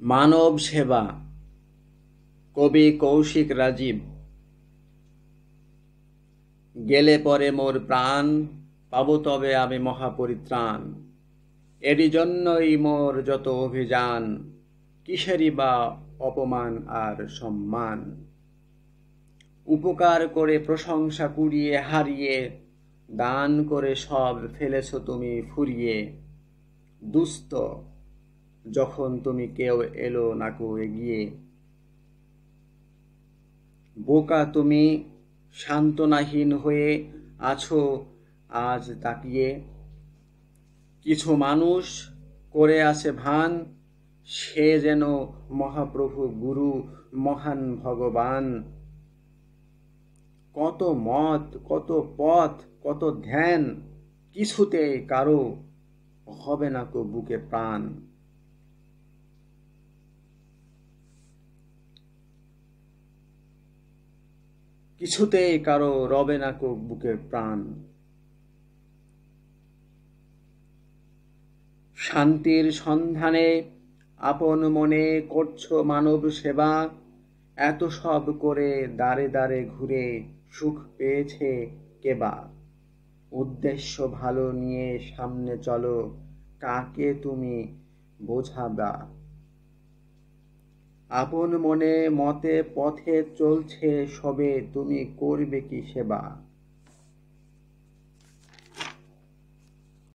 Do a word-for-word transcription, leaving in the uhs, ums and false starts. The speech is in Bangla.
মানব সেবা। কবি কৌশিক রাজীব। গেলে পরে মোর প্রাণ, পাবো তবে আমি মহাপরিত্রাণ। এরই জন্যই মোর যত অভিযান, কিসেরই বা অপমান আর সম্মান। উপকার করে প্রশংসা কুড়িয়ে হারিয়ে, দান করে সব ফেলেছ তুমি ফুরিয়ে। দুস্থ যখন তুমি কেউ এলো নাকো এগিয়ে। বোকা তুমি সান্ত্বনাহীন হয়ে আছো আজ তাকিয়ে। কিছু মানুষ করে আছে ভান, সে যেন মহাপ্রভু গুরু মহান ভগবান। কত মত, কত পথ, কত ধ্যান, কিছুতে কারো হবে না কো বুকে প্রাণ। কিছুতেই কারো রবে না কো বুকের প্রাণ। শান্তির সন্ধানে আপন মনে করছো মানব সেবা। এত সব করে দাঁড়ে দাঁড়ে ঘুরে সুখ পেয়েছে কেবা। উদ্দেশ্য ভালো নিয়ে সামনে চলো, কাকে তুমি বোঝাবা। আপন মনে মতে পথে চলছে সবে, তুমি করবে কি সেবা।